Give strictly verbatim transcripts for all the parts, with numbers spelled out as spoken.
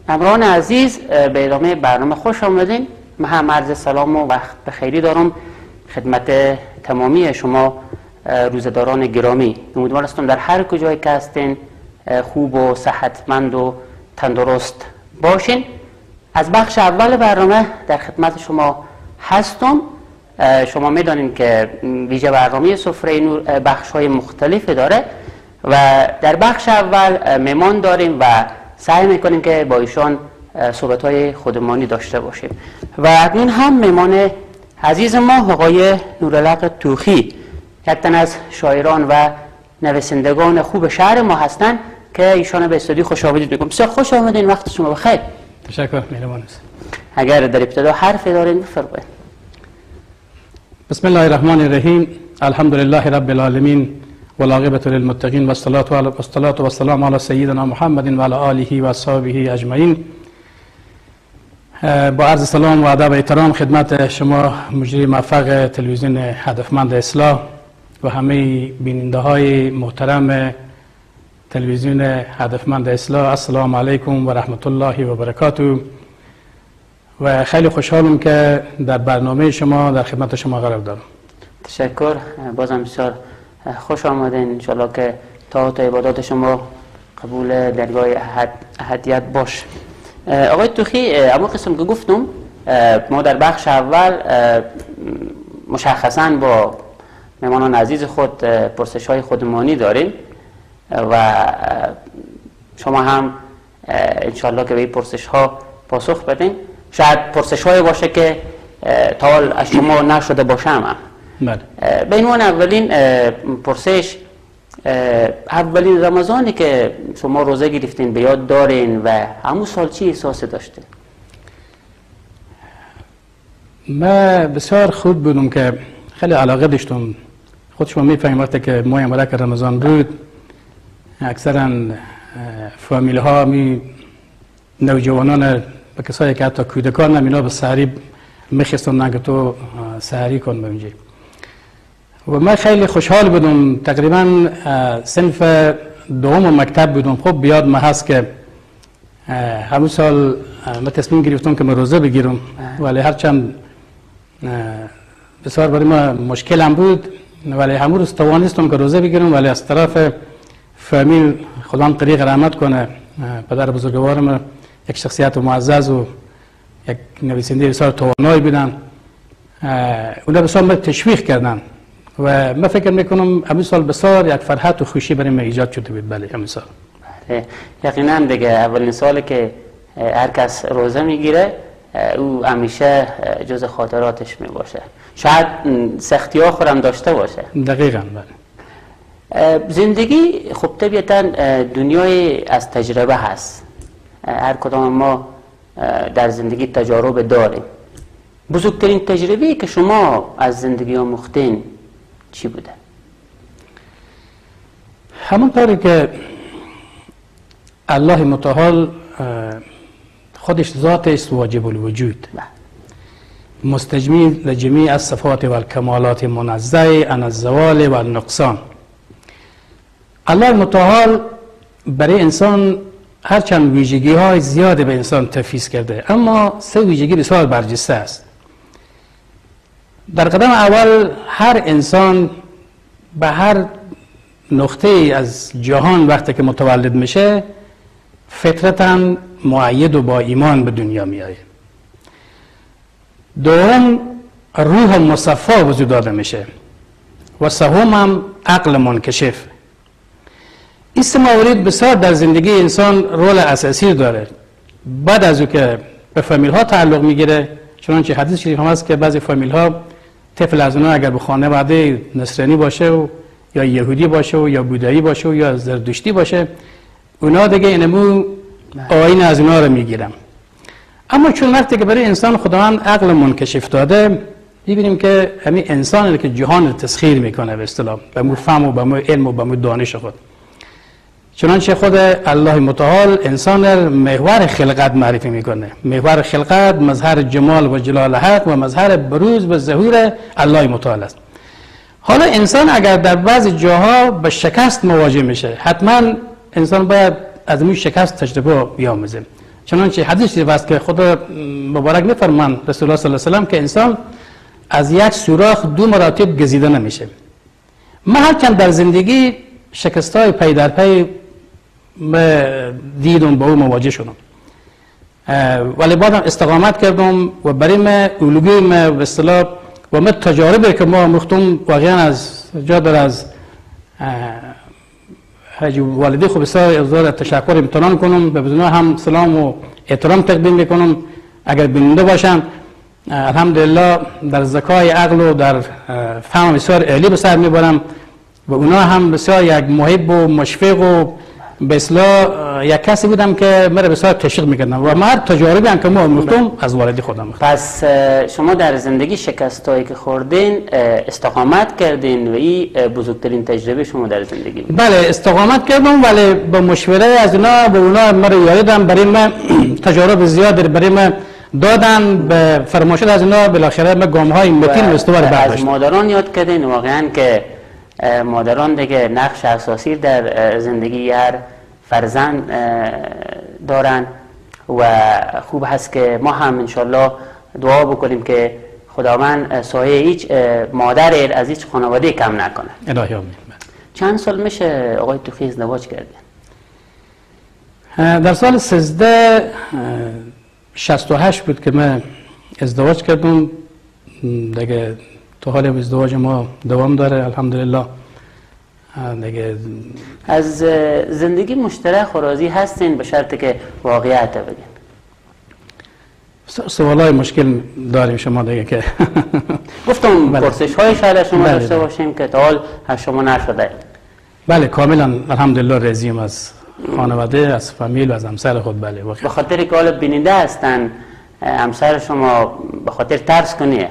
همراهان عزیز، به ادامه برنامه خوش آمدین. من هم عرض سلام و وقت بخیری دارم خدمت تمامی شما روزداران گرامی. امیدوار هستم در هر کجایی که هستین خوب و صحتمند و تندرست باشین. از بخش اول برنامه در خدمت شما هستم. شما میدانید که ویژه برنامه سفره نور بخش های مختلفی داره و در بخش اول مهمان داریم و سعی میکنیم که با ایشان صحبت های خودمانی داشته باشیم و اکنون هم مهمان عزیز ما آقای نورالحق توخی، یک تن از شاعران و نویسندگان خوب شهر ما هستند که ایشان به استودیو خوش آمدید میگم. بسیار خوش آمدین، وقت شما بخیر. تشکر، مهربان است. اگر در ابتدا حرفی دارین بفرمایید. بسم الله الرحمن الرحیم. الحمد لله رب العالمین والعاقبة للمتقین والصلاة والسلام علی سیدنا محمد و علی آله و اصحابه اجمعین. با عرض سلام و ادب و احترام خدمت شما مجری موفق تلویزیون هدفمند اصلاح و همه بیننده های محترم تلویزیون هدفمند اصلاح، السلام علیکم و رحمت الله و برکاته. و خیلی خوشحالم که در برنامه شما در خدمت شما قرار دارم. تشکر، بازم بسیار خوش آمدین. انشالله که تا تا عبادات شما قبول درگاه احد احدیت باش. آقای توخی، اما قسم که گفتم ما در بخش اول مشخصا با مهمانان عزیز خود پرسش های خودمانی داریم و شما هم انشالله که به این پرسش ها پاسخ بدین. شاید پرسش های باشه که تا حال از شما نشده باشه. هم بله. به عنوان اولین پرسش، اولین رمضانی که شما روزه گرفتین به یاد دارین و همون سال چی احساسی داشتین؟ من بسیار خوب بودم که خیلی علاقه داشتم. خود شما میفهمید وقتی که ماه مبارک رمضان بود اکثرا فامیل ها می نوجوانان و کسایی که حتی کودکان هم اینا به سحری میخواستن که تو سحری کن ببینجی. و من خیلی خوشحال بودم. تقریبا صنف دوم مکتب بودم. خب بیاد ما هست که همون سال من تصمیم گرفتم که من روزه بگیرم، ولی هرچند بسیار برای ما مشکل هم بود، ولی همون روز توانستم که روزه بگیرم. ولی از طرف فامیل خداوند طریق رحمت کنه، پدر بزرگوارم یک شخصیت معزز و یک نویسنده بسیار توانایی بودن، اونا بسیار من تشویق کردن و من فکر میکنم همین سال بسیار یک فرحت و خوشی برای من ایجاد شده بود. بله همین سال. بله یقینا دیگه اولین سالی که هر کس روزه میگیره او همیشه جز خاطراتش میباشه. شاید سختی ها خورم داشته باشه. دقیقاً. بله. زندگی خب طبیعتا دنیای از تجربه هست. هر کدام ما در زندگی تجارب داریم. بزرگترین تجربه‌ای که شما از زندگی آموختین چی بوده؟ همونطوری که الله متعال خودش ذاتش واجب الوجود، مستجمی لجمیع الصفات و الکمالات منزه عن الزوال و النقصان. الله متعال برای انسان هرچند ویژگی های زیاده به انسان تفویض کرده، اما سه ویژگی بسیار برجسته است. در قدم اول هر انسان به هر نقطه از جهان وقتی که متولد میشه فطرتاً مؤید و با ایمان به دنیا میآید. دوم روح مصفا وجود داده میشه و سوم هم عقل منکشف. این سه مورد بسیار در زندگی انسان رول اساسی داره. بعد از او که به فامیل ها تعلق میگیره، چنانچه حدیث شریف هم هست که بعضی فامیل ها طفل از اونها اگر به خانواده نصرانی باشه و یا یهودی باشه و یا بودایی باشه و یا زرتشتی باشه، اونا دیگه اینمو آیین از اونها رو میگیرن. اما چون وقتی که برای انسان خداوند عقل منکشف داده، می‌بینیم که همین انسانی که جهان رو تسخیر میکنه به اصطلاح به مو فهم و به مو علم و به مو دانش خود. چنانچه خود الله متعال انسان را محور خلقت معرفی میکنه. محور خلقت مظهر جمال و جلال حق و مظهر بروز و ظهور الله متعال است. حالا انسان اگر در بعض جاها به شکست مواجه میشه، حتما انسان باید از این شکست تجربه بیاموزه. چنانچه حدیث است که خدا مبارک میفرمان رسول الله صلی الله علیه و سلم که انسان از یک سوراخ دو مراتب گزیده نمیشه. من هرچند در زندگی شکستای پی در پی دیدم با او مواجه شدم، ولی بعدم استقامت کردم و برای ما الگوی ما به اصطلاح و من تجاربی که ما مختم واقعا از جا در از حاجی والدی خوب بسیار ازار تشکر امتنان کنم، به بدون هم سلام و احترام تقدیم میکنم اگر بیننده باشن. الحمدلله در ذکای عقل و در فهم بسیار عالی به سر میبرم و اونا هم بسیار یک محب و مشفق و به اصطلاح یک کسی بودم که مرا بسیار تشویق میکردم و من تجاربی هم که ما مختم از والدی خودم مختم. پس شما در زندگی شکستایی که خوردین استقامت کردین و این بزرگترین تجربه شما در زندگی بود؟ بله استقامت کردم، ولی با مشوره از اونا به اونا مرا یادم برای من تجارب زیاد برای من دادن، به فرمایشات از اونا بالاخره ما گام های متین و استوار برداشتیم. از مادران یاد کردین واقعا که مادران دیگه نقش اساسی در زندگی هر فرزند دارن و خوب هست که ما هم انشالله دعا بکنیم که خداوند سایه هیچ مادر از هیچ خانواده کم نکنه. الهی آمین. چند سال میشه آقای توخی ازدواج کردین؟ در سال سیزده شصت و هشت بود که من ازدواج کردم دیگه. تو حال ازدواج ما دوام داره الحمدلله دیگه. از زندگی مشترک راضی هستین به شرطی که واقعیت بگین؟ سوالای مشکل داریم شما دیگه که گفتم پرسش های شاید شما بله داشته باشیم که تا حال از شما نشده. بله کاملا الحمدلله راضیم از خانواده، از فامیل و از همسر خود. بله به خاطر که حال بیننده هستن همسر شما به خاطر ترس کنیه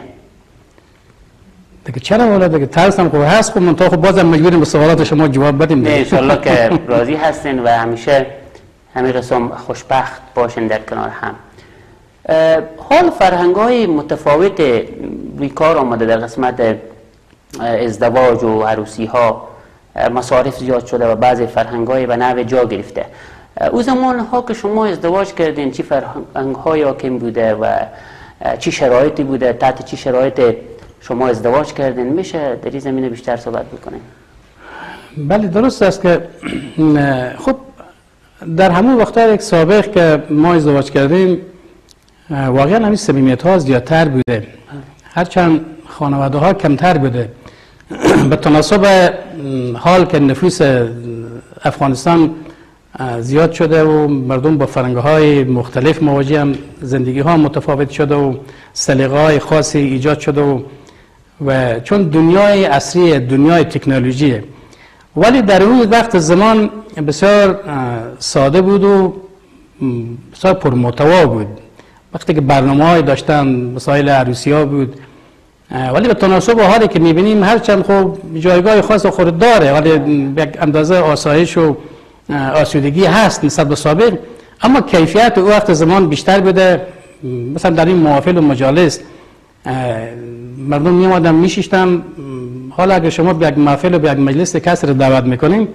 دیگه چرا والا دیگه ترسم خوب هست خب منطقه خب بازم مجبوریم به سوالات شما جواب بدیم دیگه. انشالله که راضی هستین و همیشه همین رسم خوشبخت باشین در کنار هم. حال فرهنگ های متفاوت روی کار آمده در قسمت ازدواج و عروسی ها، مصارف زیاد شده و بعضی فرهنگ های به نوع جا گرفته. او زمان ها که شما ازدواج کردین چی فرهنگ های حاکم بوده و چی شرایطی بوده، تحت چی شرایط شما ازدواج کردین؟ میشه در این زمینه بیشتر صحبت بکنین؟ بله درست است که خب در همون وقتا یک سابق که ما ازدواج کردیم واقعا همین صمیمیت ها زیادتر بوده، هرچند خانواده ها کمتر بوده. به تناسب حال که نفوس افغانستان زیاد شده و مردم با فرهنگ های مختلف مواجه هم، زندگی ها متفاوت شده و سلیقه های خاصی ایجاد شده و, و چون دنیای عصری دنیای تکنولوژیه، ولی در اون وقت زمان بسیار ساده بود و بسیار پرمحتوا بود. وقتی که برنامه‌های داشتن مسائل عروسی ها بود، ولی به تناسب حالی که می‌بینیم هرچند خب جایگاه خاص خود داره ولی یک اندازه آسایش و آسودگی هست نسبت به سابق، اما کیفیت او وقت زمان بیشتر بوده. مثلا در این محافل و مجالس مردم می‌آمدن میشیشتن، حالا اگر شما به یک محفل و به یک مجلس کسی رو دعوت میکنیم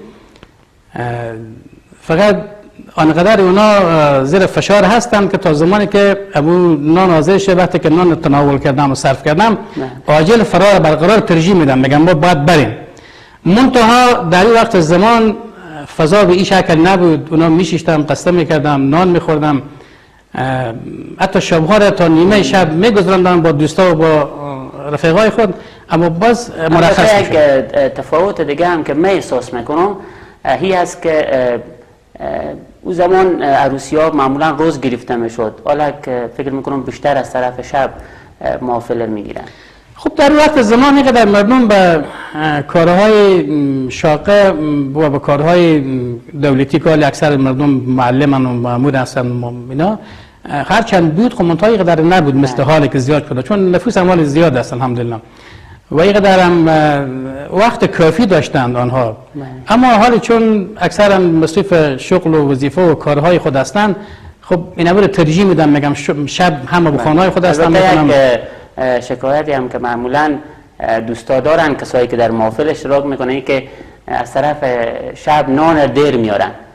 فقط آنقدر اونا زیر فشار هستن که تا زمانی که ابو نان حاضر شه، وقتی که نان تناول کردم و صرف کردم عاجل فرار برقرار ترجیح میدم، میگم ما باید بریم. منتها در این وقت زمان فضا به این شکل نبود، اونا میشیشتم، قصه میکردم، نان میخوردم، حتی شبها را تا نیمه شب میگذراندم با دوستا و با رفیقای خود، اما باز مرخص میشد. یک تفاوت دیگه هم که من احساس میکنم هی هست که او زمان عروسی ها معمولا روز گرفته میشد، حالا که فکر میکنم بیشتر از طرف شب محافل میگیرن. خب در وقت زمان اینقدر مردم به کارهای شاقه و به کارهای دولتی که اکثر مردم معلمن و مامور هستن اینا هرچند بود خب منطقه اینقدر نبود مثل حالی که زیاد شده، چون نفوس اموال زیاد است الحمدلله و اینقدر هم وقت کافی داشتند آنها. اما حالی چون اکثرا مصروف شغل و وظیفه و کارهای خود هستند، خب اینا رو ترجیح میدم، میگم شب همه به خانه‌های خود هستن. میکنم شکایتی هم که معمولا دوستا دارن کسایی که در محافل اشتراک میکنن که از طرف شب نان دیر میارن،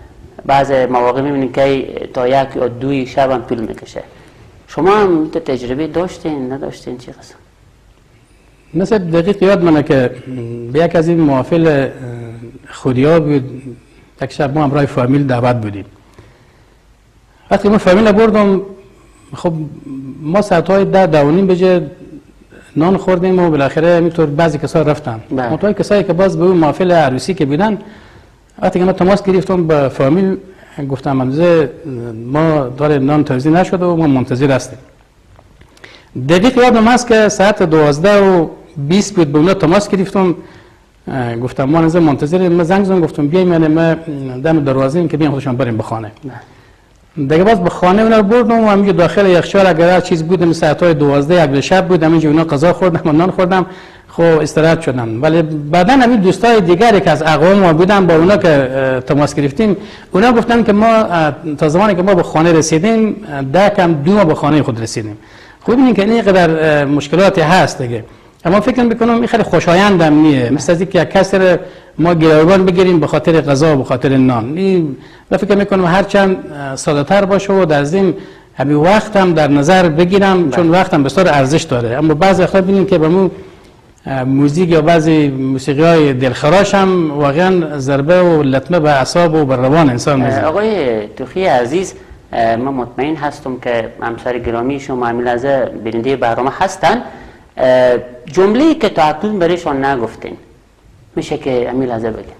بعض مواقع میبینید که تا یک یا دوی شب هم طول میکشه. شما هم تو تجربه داشتین نداشتین چی قسم؟ مثل دقیق یاد منه که به یک از این محافل خودیا بود، یک شب ما همراه فامیل دعوت بودیم. وقتی ما فامیل بردم، خب ما ساعتهای ده ده و نیم بجه نان خوردیم و بالاخره همینطور بعضی کسا رفتن. منتها کسایی که باز به اون محافل عروسی که بودن، وقتی که من تماس گرفتم با فامیل گفتم منوزه ما داره نان توزیع نشده و ما منتظر هستیم. دقیق یادم هست که ساعت دوازده و بیست بود به اونا تماس گرفتم، گفتم ما نظر منتظریم. ما زنگ زدم گفتم بیایم، یعنی ما دم دروازه ایم که بیایم خودشان بریم به خانه. دیگه باز به خانه اونا بردم و همینجا داخل یخچال اگر هر چیز بودم ساعت‌های دوازده یک شب بود، همینجا اونا غذا خوردم و نان خوردم، خب استراحت شدم. ولی بعدا همین دوستای دیگری که از اقوام ما بودن با اونا که تماس گرفتیم، اونا گفتن که ما تا زمانی که ما به خانه رسیدیم ده کم دو ما به خانه خود رسیدیم. خب ببینید که اینقدر مشکلاتی هست دیگه. اما فکر میکنم این خیلی خوشایندم نیه، مثل از اینکه یک کسی ما گروگان بگیریم به خاطر غذا و به خاطر نان. این فکر میکنم هر چند ساده تر باشه و در ضمن همین وقت هم در نظر بگیرم، چون وقت هم بسیار ارزش داره. اما بعضی وقتا ببینیم که به مو موزیک یا بعضی موسیقی های دلخراش هم واقعا ضربه و لطمه به اعصاب و به روان انسان میزنه. آقای توخی عزیز، من مطمئن هستم که همسر گرامی شما همین لحظه بیننده برنامه هستن. جمله‌ای که تا اکنون برایشان نگفتین میشه که همین لحظه بگین.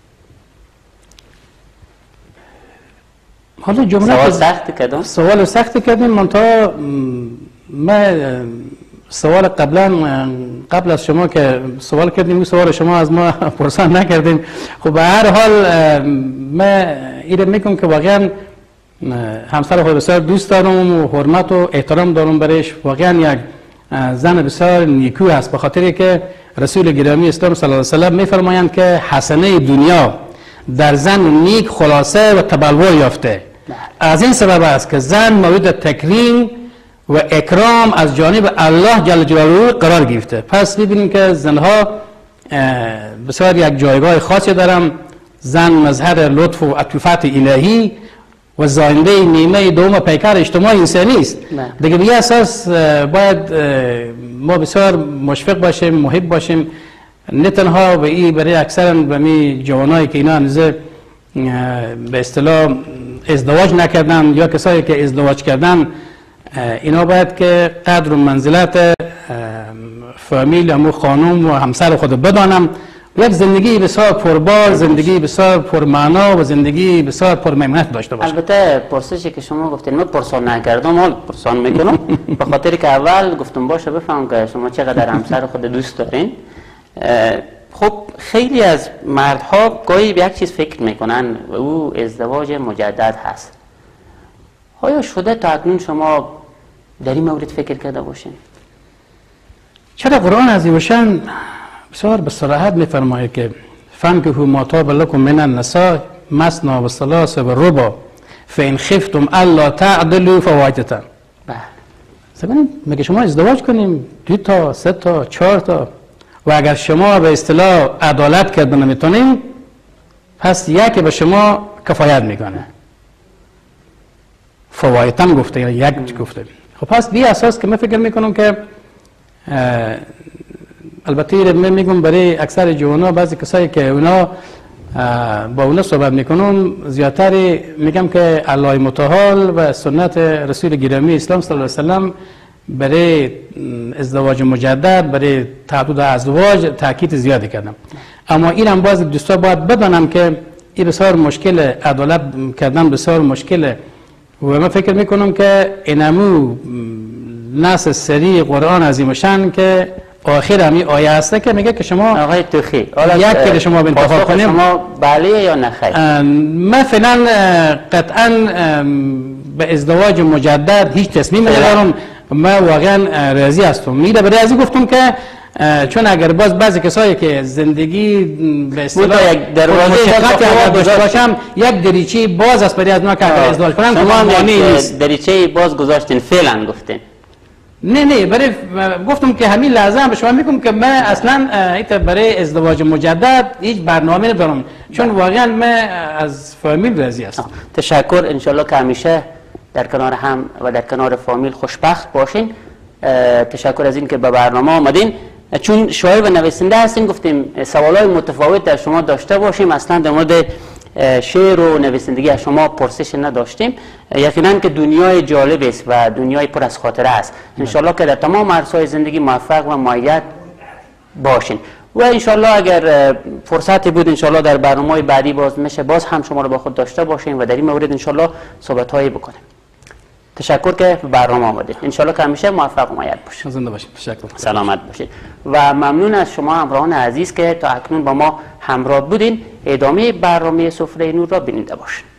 حالا جمله سوال سخت کردم. سوال سخت کردیم. من تا ما سوال قبلا قبل از شما که سوال کردیم این سوال شما از ما پرسان نکردیم. خب به هر حال ما ایده میکنم که واقعا همسر خود بسیار دوست دارم و حرمت و احترام دارم برایش. واقعا یک زن بسیار نیکو است، به خاطری که رسول گرامی اسلام صلی الله علیه و سلم میفرمایند که حسنه دنیا در زن نیک خلاصه و تبلور یافته. از این سبب است که زن مورد تکریم و اکرام از جانب الله جل جلاله قرار گرفته. پس ببینیم که زنها بسیار یک جایگاه خاصی دارن. زن مظهر لطف و عطوفت الهی و زاینده نیمه دوم پیکر اجتماع انسانی است. دیگه به اساس باید ما بسیار مشفق باشیم، محب باشیم، نه تنها به این برای اکثرا به می جوانایی که اینا هنوز به اصطلاح ازدواج نکردن یا کسایی که ازدواج کردن، اینا باید که قدر و منزلت فامیل امو خانم و همسر خود بدانم. یک زندگی بسیار پربار، زندگی بسیار پرمعنا و زندگی بسیار پرمهمت داشته باشه. البته پرسشی که شما گفتین من پرسان نکردم، حال پرسان میکنم به خاطر که اول گفتم باشه بفهم که شما چقدر همسر خود دوست دارین. خب خیلی از مردها گاهی به یک چیز فکر میکنن و او ازدواج مجدد هست. آیا شده تا اکنون شما در این مورد فکر کرده باشین؟ چرا قرآن عزیز و شان بسیار به صراحت میفرماید که فانکحوا ما طاب لکم من النساء مثنی و ثلاث و رباع فان خفتم الا تعدلوا فواحدة. بله. میگه شما ازدواج کنیم دو تا، سه تا، چهار تا و اگر شما به اصطلاح عدالت کردن نمیتونیم پس یکی به شما کفایت میکنه. فواحدة گفته یا یک گفته. خب پس بی اساس که من فکر میکنم که البته من میگم برای اکثر جوانا بعضی کسایی که اونا با اونا صحبت میکنم زیادتر میگم که الله متعال و سنت رسول گرامی اسلام صلی الله علیه و سلم برای ازدواج مجدد، برای تعدد ازدواج تاکید زیادی کردم. اما اینم باز دوستا باید بدانم که این بسیار مشکل، عدالت کردن بسیار مشکله و من فکر میکنم که اینمو نص سری قرآن عظیم شان که آخر همی آیه هسته که میگه که شما آقای توخی یک که شما انتخاب کنیم. شما بله یا نه خیر؟ من فعلا قطعا به ازدواج مجدد هیچ تصمیم ندارم. من واقعا راضی هستم. میره برای ازی گفتم که چون اگر باز بعضی کسایی که زندگی به اصطلاح یک دروازه داشته باشم یک دریچه باز است برای از ما که ازدواج کنن، شما دریچه باز گذاشتین فعلا گفتین نه نه برای گفتم که همین لحظه هم به شما میگم که من اصلا ایت برای ازدواج مجدد هیچ برنامه ندارم، چون واقعا من از فامیل راضی هستم. تشکر. انشالله که همیشه در کنار هم و در کنار فامیل خوشبخت باشین. تشکر از این که به برنامه آمدین. چون شاعر و نویسنده هستین گفتیم سوالای متفاوت در شما داشته باشیم. اصلا در مورد شعر و نویسندگی از شما پرسش نداشتیم. یقینا که دنیای جالب است و دنیای پر از خاطره است. انشالله که در تمام عرصه‌های زندگی موفق و مؤید باشین و انشالله اگر فرصتی بود انشالله در برنامه‌های بعدی باز میشه باز هم شما رو با خود داشته باشیم و در این مورد انشالله صحبت‌هایی بکنیم. تشکر که به برنامه آمدید. انشالله که همیشه موفق و مؤید باشید. زنده باشید. تشکر. سلامت باشید و ممنون از شما همراهان عزیز که تا اکنون با ما همراه بودین. ادامه برنامه سفره نور را بیننده باشید.